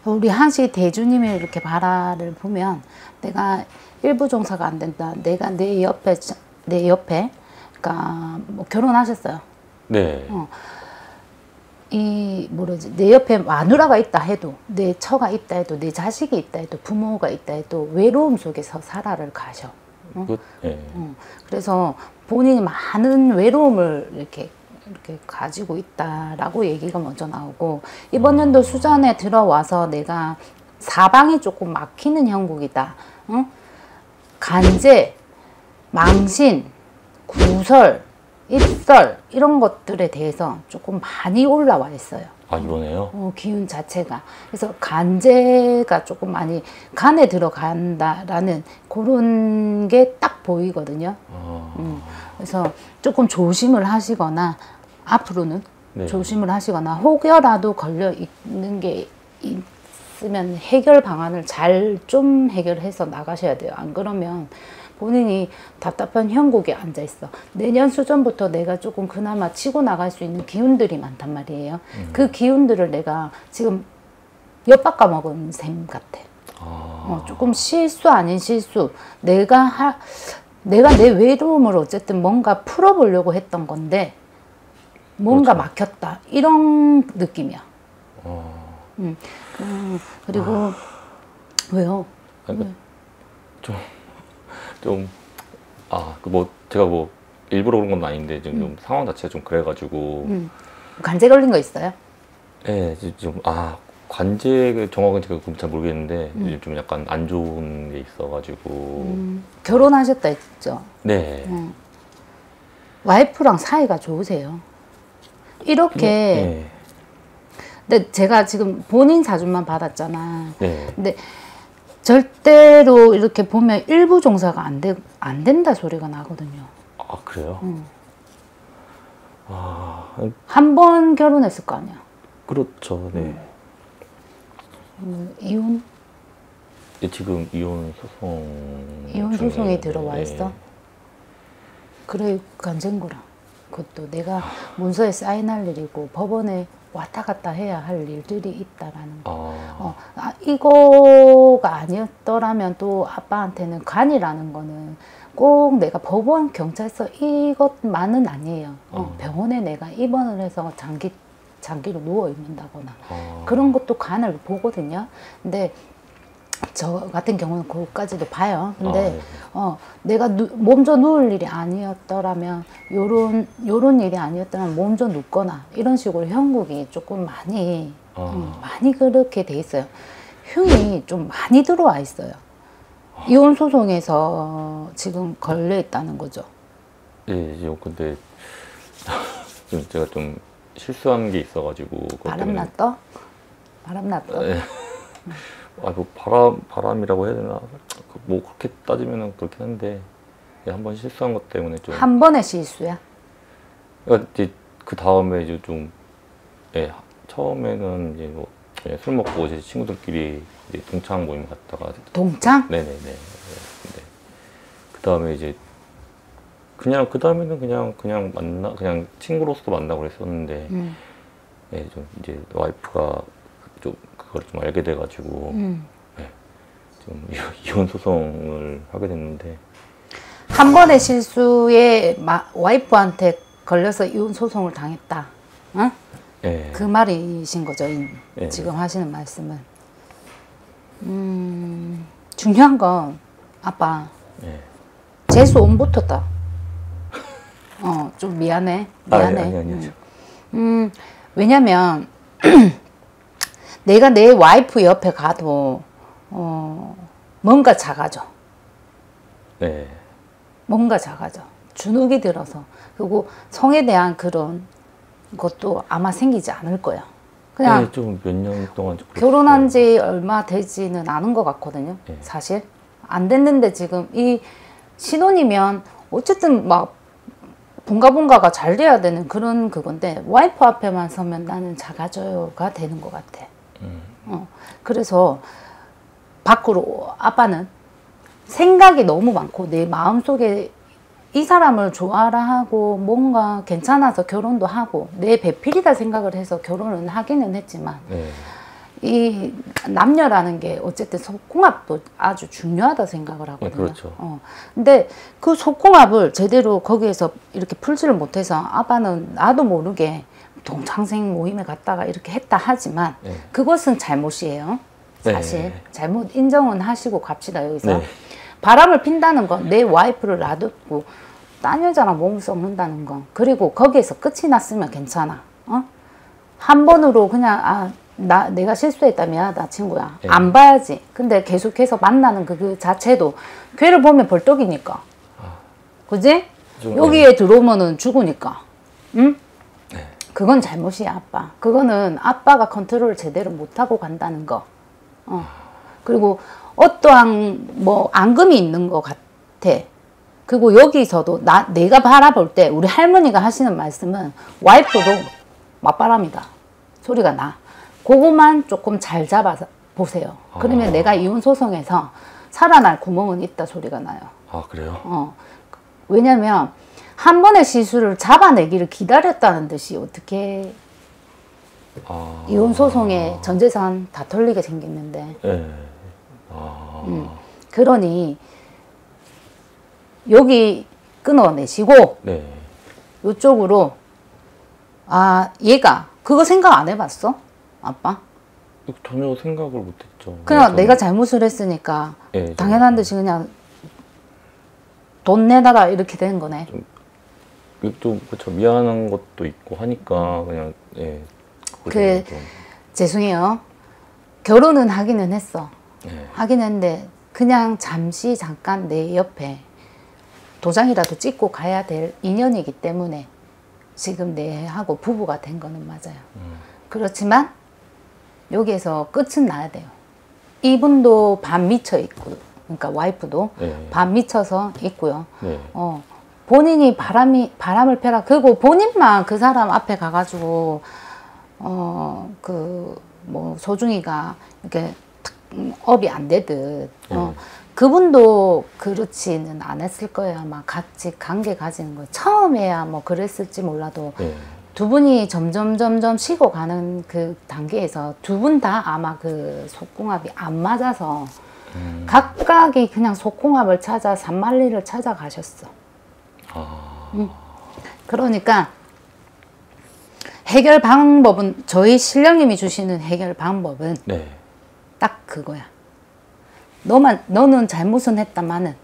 우리 한시 대주님의 이렇게 발화를 보면 내가 일부 종사가 안 된다. 내가 내 옆에 그러니까 뭐 결혼하셨어요. 네. 이 뭐라지 내 옆에 마누라가 있다 해도 내 처가 있다 해도 내 자식이 있다 해도 부모가 있다 해도 외로움 속에서 살아를 가셔. 네. 그래서 본인이 많은 외로움을 이렇게 가지고 있다라고 얘기가 먼저 나오고 이번 연도 수전에 들어와서 내가 사방이 조금 막히는 형국이다. 간제, 망신, 구설, 입설 이런 것들에 대해서 조금 많이 올라와 있어요. 아, 이번에요? 기운 자체가. 그래서 간제가 조금 많이 간에 들어간다라는 그런 게 딱 보이거든요. 그래서 조금 조심을 하시거나 앞으로는 네. 조심을 하시거나 혹여라도 걸려 있는 게 있으면 해결 방안을 잘 좀 해결해서 나가셔야 돼요. 안 그러면 본인이 답답한 형국에 앉아 있어. 내년 수전부터 내가 조금 그나마 치고 나갈 수 있는 기운들이 많단 말이에요. 그 기운들을 내가 지금 엿바꿔 먹은 셈 같아. 조금 실수 아닌 실수. 내가 내 외로움을 어쨌든 뭔가 풀어보려고 했던 건데 뭔가 그렇죠. 막혔다. 이런 느낌이야. 그리고 왜요? 그러니까 뭐 제가 뭐 일부러 그런 건 아닌데 지금 좀 상황 자체가 좀 그래가지고 관제 걸린 거 있어요? 네, 좀 관제 정확은 제가 잘 모르겠는데 좀 약간 안 좋은 게 있어가지고 결혼하셨다 했죠? 네. 와이프랑 사이가 좋으세요? 이렇게 네. 근데 제가 지금 본인 사주만 받았잖아. 네. 근데 절대로 이렇게 보면 일부 종사가 안 된다 소리가 나거든요. 아, 그래요? 한 번 결혼했을 거 아니야. 그렇죠. 네. 이혼? 네, 지금 이혼 소송이 들어와 네. 있어? 그래, 간제인 거라. 그것도 내가 문서에 사인할 일이고 법원에 왔다 갔다 해야 할 일들이 있다라는 거. 이거가 아니었더라면 또 아빠한테는 간이라는 거는 꼭 내가 법원, 경찰서 이것만은 아니에요. 병원에 내가 입원을 해서 장기로 누워 있는다거나 그런 것도 간을 보거든요. 근데 저 같은 경우는 그것까지도 봐요. 근데 내가 몸져 누울 일이 아니었더라면 요런 일이 아니었다면 몸져 눕거나 이런 식으로 형국이 조금 많이 그렇게 돼 있어요. 흉이 좀 많이 들어와 있어요. 이혼 소송에서 지금 걸려 있다는 거죠. 네, 근데 제가 좀 실수한 게 있어가지고 바람났어? 바람났어? 네. 뭐 바람이라고 해야 되나? 뭐 그렇게 따지면은 그렇긴 한데 한번 실수한 것 때문에 좀 한 번의 실수야? 그러니까 이제 그 다음에 이제 좀 처음에는 이제 뭐 술 먹고 제 친구들끼리 이제 동창 모임 갔다가 동창? 네네네. 네. 그 다음에 이제 그냥 그 다음에는 그냥 친구로서 만나고 그랬었는데 좀 이제 와이프가 좀 그걸 좀 알게 돼가지고 좀 이혼 소송을 하게 됐는데 한 번의 실수에 와이프한테 걸려서 이혼 소송을 당했다. 응? 네. 그 말이신 거죠. 네. 지금 하시는 말씀은. 중요한 건 아빠 재수 온 붙었다. 좀 미안해. 아니요. 왜냐면 내가 내 와이프 옆에 가도 뭔가 작아져. 네. 뭔가 작아져. 주눅이 들어서. 그리고 성에 대한 그런 것도 아마 생기지 않을 거야. 그냥 좀 몇 년 동안 결혼한 지 얼마 되지는 않은 것 같거든요. 네. 사실 안 됐는데 지금 이 신혼이면 어쨌든 막 bun가가 잘 돼야 되는 그런 그건데 와이프 앞에만 서면 나는 작아져요가 되는 것 같아. 그래서 밖으로 아빠는 생각이 너무 많고 내 마음속에 이 사람을 좋아라 하고 뭔가 괜찮아서 결혼도 하고 내 배필이다 생각을 해서 결혼은 하기는 했지만 이 남녀라는 게 어쨌든 속궁합도 아주 중요하다 생각을 하거든요. 네, 그렇죠. 근데 그 속궁합을 제대로 거기에서 이렇게 풀지를 못해서 아빠는 나도 모르게 동창생 모임에 갔다가 이렇게 했다 하지만 네. 그것은 잘못이에요. 사실 네. 잘못 인정은 하시고 갑시다. 여기서 네. 바람을 핀다는 건 내 와이프를 놔두고 딴 여자랑 몸을 썩는다는 거, 그리고 거기에서 끝이 났으면 괜찮아. 한 번으로 그냥 내가 실수했다 미안하다 친구야. 네. 안 봐야지. 근데 계속해서 만나는 그 자체도 걔를 보면 벌떡이니까. 그지? 여기에 들어오면은 죽으니까. 응? 네. 그건 잘못이야 아빠. 그거는 아빠가 컨트롤을 제대로 못하고 간다는 거. 그리고 어떠한 뭐 앙금이 있는 것 같아. 그리고 여기서도 내가 바라볼 때 우리 할머니가 하시는 말씀은 와이프도 맞바람이다 소리가 나. 그거만 조금 잘 잡아서 보세요. 그러면 내가 이혼 소송에서 살아날 구멍은 있다 소리가 나요. 아, 그래요? 왜냐면 한 번의 실수를 잡아내기를 기다렸다는 듯이 어떻게 이혼 소송에 전 재산 다 털리게 생겼는데. 네. 그러니 여기 끊어내시고 네. 이쪽으로 얘가 그거 생각 안 해봤어? 아빠? 전혀 생각을 못했죠. 그냥 내가 잘못을 했으니까 네, 당연한 듯이 그냥 돈 내놔라 이렇게 된 거네. 또 그렇죠. 미안한 것도 있고 하니까 그냥 죄송해요. 결혼은 하기는 했어. 네. 하긴 했는데 그냥 잠시 잠깐 내 옆에 도장이라도 찍고 가야 될 인연이기 때문에 지금 내하고 부부가 된 거는 맞아요. 그렇지만 여기에서 끝은 나야 돼요. 이분도 반 미쳐 있고, 그러니까 와이프도 네. 반 미쳐서 있고요. 네. 본인이 바람을 펴라. 그리고 본인만 그 사람 앞에 가가지고 뭐 소중이가 이렇게 업이 안 되듯 그분도 그렇지는 않았을 거예요. 아마 같이 관계 가지는 거 처음에야 뭐 그랬을지 몰라도 두 분이 점점 식어가는 그 단계에서 두 분 다 아마 그 속궁합이 안 맞아서 각각이 그냥 속궁합을 찾아 산만리를 찾아가셨어. 그러니까 해결 방법은 저희 신령님이 주시는 해결 방법은 딱 그거야. 너는 잘못은 했다마는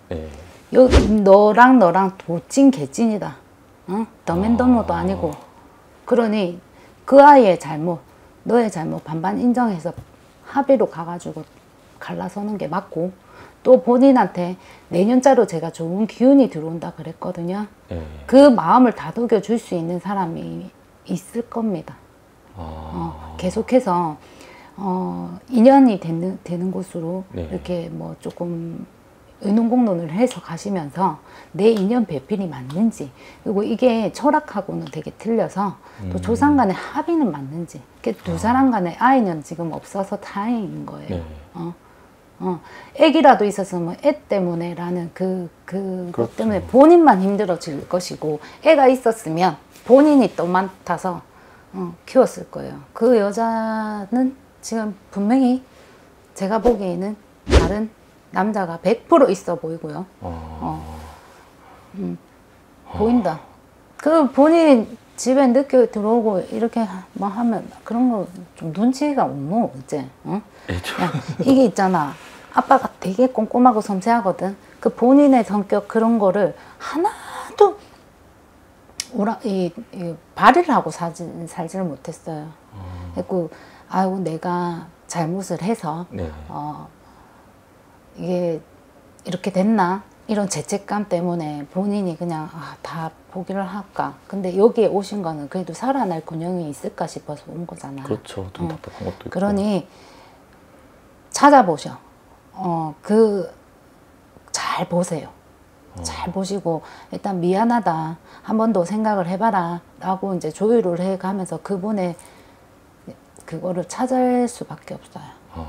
너랑 도찐 개찐이다. 더맨더머도 아니고. 그러니 그 아이의 잘못, 너의 잘못 반반 인정해서 합의로 가가지고 갈라서는 게 맞고, 또 본인한테 내년자로 제가 좋은 기운이 들어온다 그랬거든요. 그 마음을 다독여 줄 수 있는 사람이 있을 겁니다. 계속해서 인연이 되는 곳으로 이렇게 뭐 조금 의논공론을 해서 가시면서 내 인연 배필이 맞는지, 그리고 이게 철학하고는 되게 틀려서 또 조상 간의 합의는 맞는지, 두 사람 간의 아이는 지금 없어서 다행인 거예요. 애기라도 있어서 뭐 애 때문에 라는 그것 때문에 본인만 힘들어질 것이고, 애가 있었으면 본인이 또 맡아서 키웠을 거예요. 그 여자는 지금 분명히 제가 보기에는 다른 남자가 100% 있어 보이고요. 보인다. 그 본인 집에 늦게 들어오고 이렇게 뭐 하면 그런 거 좀 눈치가 없노 이제. 야, 이게 있잖아. 아빠가 되게 꼼꼼하고 섬세하거든. 그 본인의 성격 그런 거를 하나도 발휘를 하고 살지를 못했어요. 그리고 아이고 내가 잘못을 해서 이게 이렇게 됐나 이런 죄책감 때문에 본인이 그냥 다 포기를 할까. 근데 여기에 오신 거는 그래도 살아날 군형이 있을까 싶어서 온 거잖아. 그렇죠. 좀 답답한 것도 있고. 그러니 찾아보셔. 잘 보세요. 잘 보시고 일단 미안하다 한 번 더 생각을 해봐라 라고 이제 조율을 해가면서 그분의 그거를 찾을 수밖에 없어요.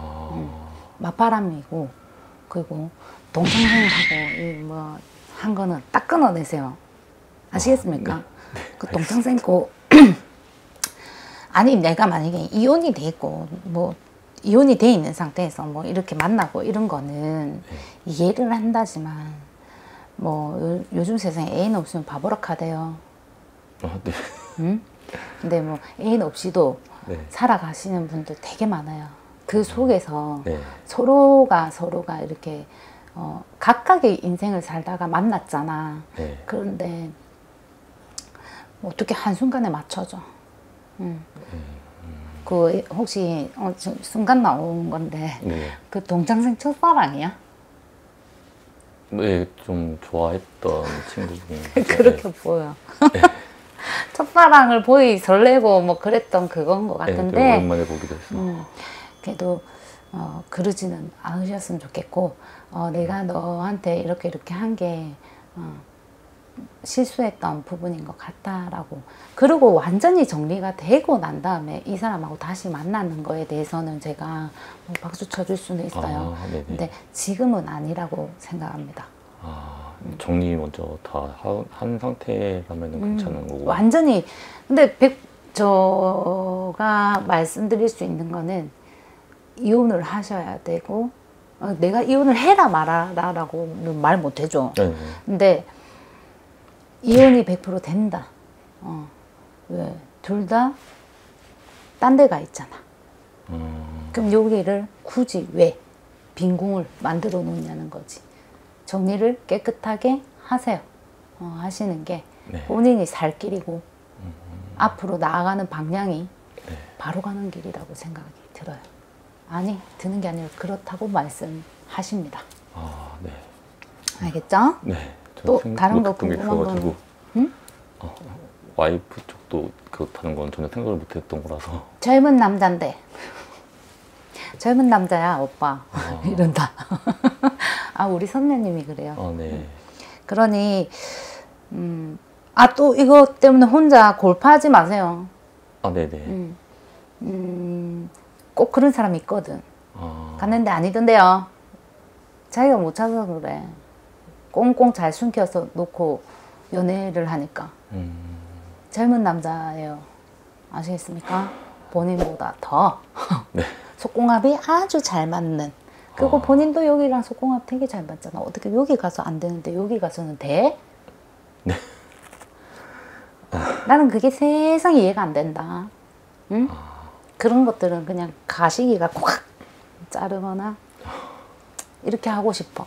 맞바람이고, 그리고 동창생하고 뭐 한 거는 딱 끊어내세요. 아시겠습니까? 그 동창생 고 아니 내가 만약에 이혼이 되고 뭐 이혼이 돼 있는 상태에서 뭐 이렇게 만나고 이런 거는 이해를 한다지만 뭐 요즘 세상에 애인 없으면 바보락하대요. 네. 응? 근데 뭐 애인 없이도 네. 살아가시는 분들 되게 많아요. 그 속에서 네. 서로가 이렇게 각각의 인생을 살다가 만났잖아. 네. 그런데 뭐 어떻게 한순간에 맞춰져. 그 혹시 순간 나온 건데 네. 그 동창생 첫사랑이야? 네, 좀 좋아했던 친구 중에 그렇게 보여. 첫사랑을 보이 설레고 뭐 그랬던 그건 것 네, 같은데 좀 오랜만에 보기도 했어. 그래도 그러지는 않으셨으면 좋겠고 내가 너한테 이렇게 한 게 실수했던 부분인 것 같다라고. 그리고 완전히 정리가 되고 난 다음에 이 사람하고 다시 만나는 거에 대해서는 제가 뭐 박수 쳐줄 수는 있어요. 근데 지금은 아니라고 생각합니다. 정리 먼저 다 한 상태라면 괜찮은 거고. 완전히. 근데 제가 말씀드릴 수 있는 거는 이혼을 하셔야 되고 내가 이혼을 해라 말아라 라고는 말 못해줘. 근데 이혼이 100% 된다. 왜? 둘 다 딴 데가 있잖아. 그럼 여기를 굳이 왜 빈궁을 만들어 놓냐는 거지. 정리를 깨끗하게 하세요. 하시는 게 본인이 살 길이고 앞으로 나아가는 방향이 바로 가는 길이라고 생각이 들어요. 아니, 드는 게 아니라 그렇다고 말씀하십니다. 네. 알겠죠? 네. 또 다른 거 궁금한 건? 응? 와이프 쪽도 그렇다는 건 전혀 생각을 못했던 거라서. 젊은 남잔데. 젊은 남자야 오빠. 이런다. 우리 선배님이 그래요. 네. 그러니 또 이것 때문에 혼자 골파하지 마세요. 네네. 꼭 그런 사람이 있거든. 갔는데 아니던데요. 자기가 못 찾아서 그래. 꽁꽁 잘 숨겨서 놓고 연애를 하니까. 젊은 남자예요. 아시겠습니까? 본인보다 더 네. 속궁합이 아주 잘 맞는. 그리고 본인도 여기랑 속궁합 되게 잘 맞잖아. 어떻게 여기 가서 안 되는데 여기 가서는 돼? 네. 나는 그게 세상 이해가 안 된다. 응? 그런 것들은 그냥 가시기가 꽉 자르거나 이렇게 하고 싶어.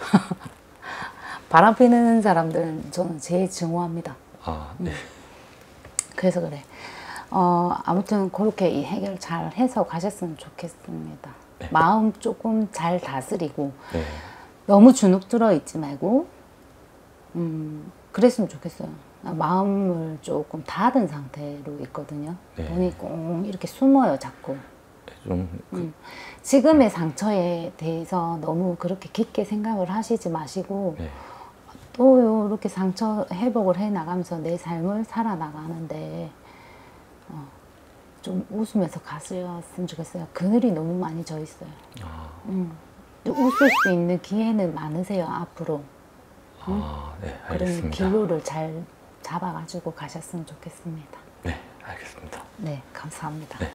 바람 피는 사람들은 저는 제일 증오합니다. 네. 그래서 그래. 아무튼 그렇게 해결 잘 해서 가셨으면 좋겠습니다. 네. 마음 조금 잘 다스리고 네. 너무 주눅 들어 있지 말고 그랬으면 좋겠어요. 마음을 조금 닫은 상태로 있거든요. 돈이 꽁 이렇게 숨어요, 자꾸. 지금의 상처에 대해서 너무 그렇게 깊게 생각을 하시지 마시고 또 이렇게 상처 회복을 해 나가면서 내 삶을 살아나가는데 좀 웃으면서 가셨으면 좋겠어요. 그늘이 너무 많이 져 있어요. 웃을 수 있는 기회는 많으세요, 앞으로. 네, 그런 알겠습니다. 길로를 잘 잡아가지고 가셨으면 좋겠습니다. 네, 알겠습니다. 네, 감사합니다. 네.